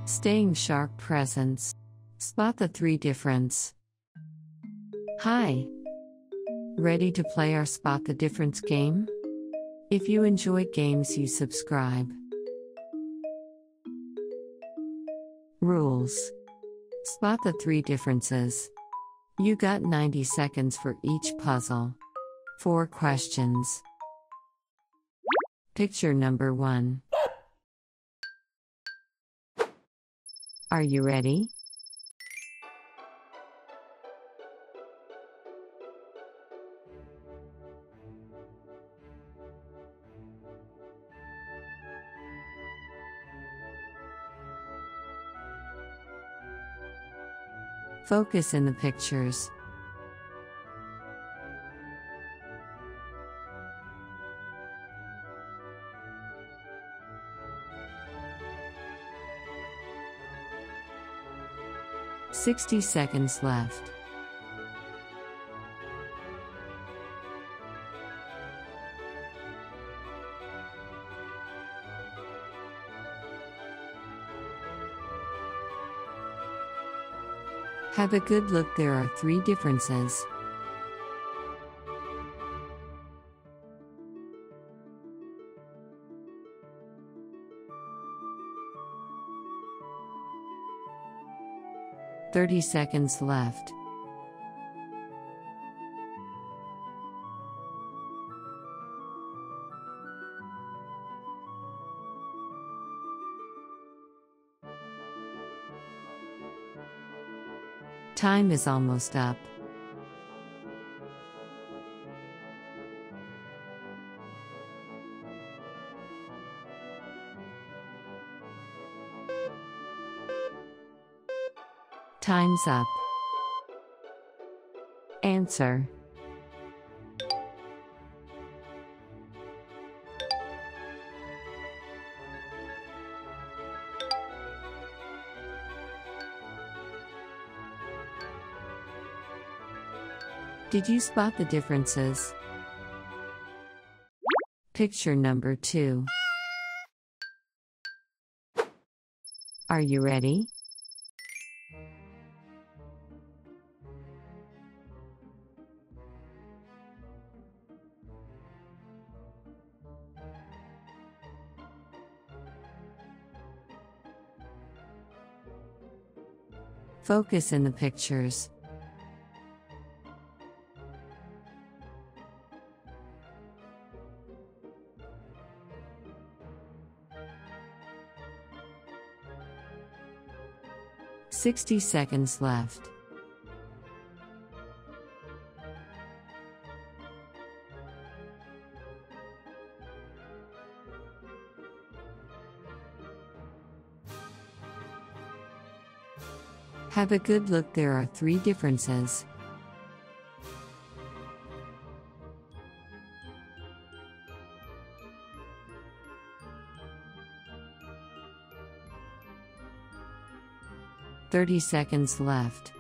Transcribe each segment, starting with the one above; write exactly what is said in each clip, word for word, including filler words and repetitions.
Staying sharp presence. Spot the three difference. Hi. Ready to play our Spot the Difference game? If you enjoy games, you subscribe. Rules. Spot the three differences. You got ninety seconds for each puzzle. Four questions. Picture number one. Are you ready? Focus in the pictures. sixty seconds left. Have a good look, there are three differences. thirty seconds left. Time is almost up. Time's up. Answer. Did you spot the differences? Picture number two. Are you ready? Focus in the pictures. sixty seconds left. Have a good look, there are three differences. thirty seconds left.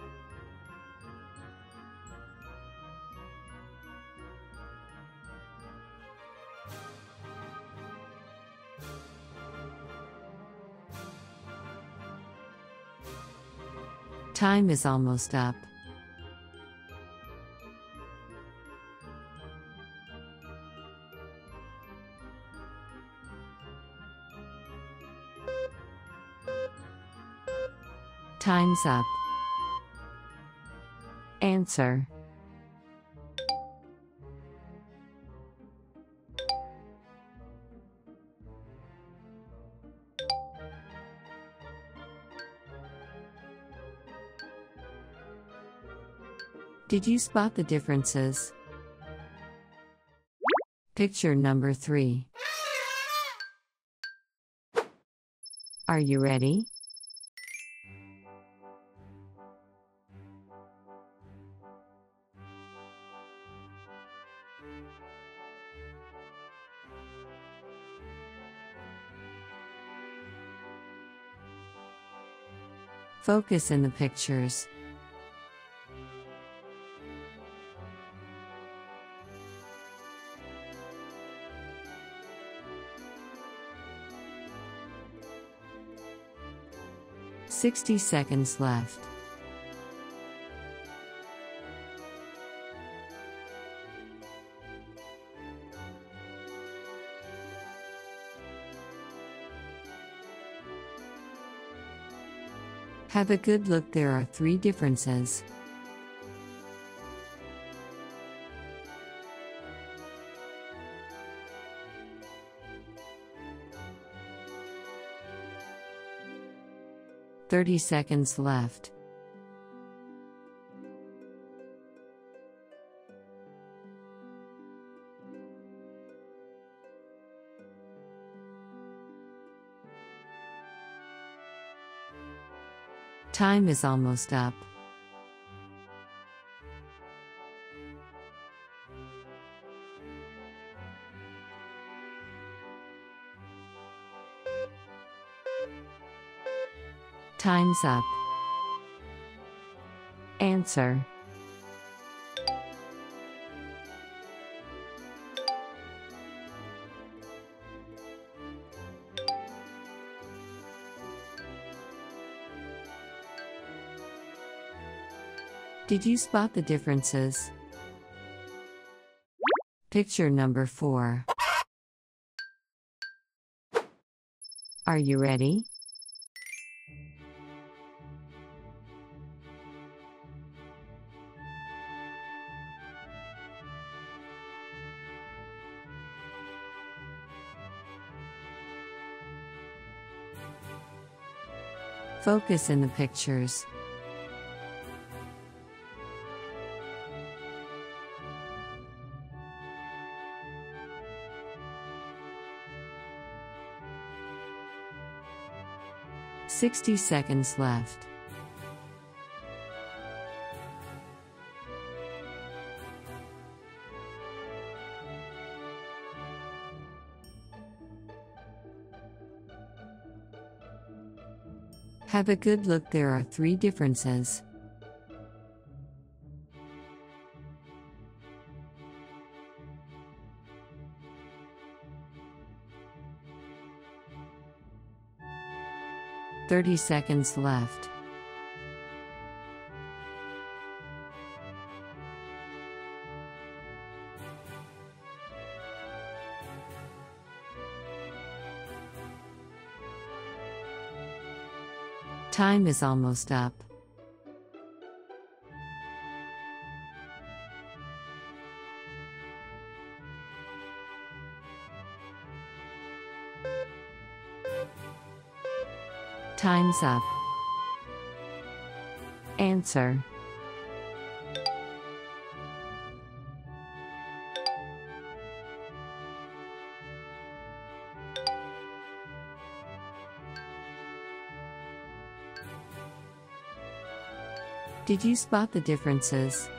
Time is almost up. Time's up. Answer. Did you spot the differences? Picture number three. Are you ready? Focus in the pictures. sixty seconds left. Have a good look, there are three differences. thirty seconds left. Time is almost up. Time's up. Answer. Did you spot the differences? Picture number four. Are you ready? Focus in the pictures. sixty seconds left. Have a good look, there are three differences. thirty seconds left. Time is almost up. Time's up. Answer. Did you spot the differences?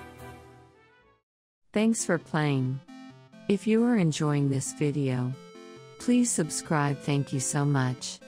Thanks for playing. If you are enjoying this video, please subscribe. Thank you so much.